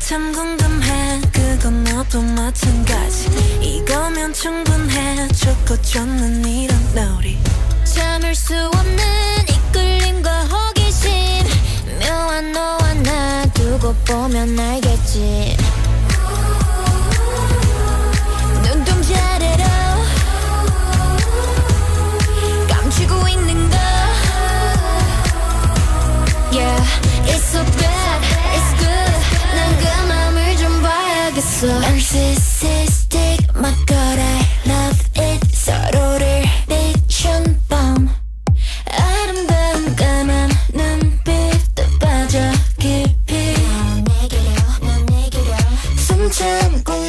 참 궁금해 그건 너도 마찬가지 이거면 충분해 좋고 좋는 이런 놀이 참을 수 없는 이끌림과 호기심 묘한 너와 나 두고 보면 알겠지 눈동자래로 감추고 있는 거 Yeah, it's so bad, it's good 난 그 맘을 좀 봐야겠어 Narcissistic, my god I love it 서로를 비춘 밤 아름다운 까만 눈빛도 빠져 깊이 넌 내게로 숨 참고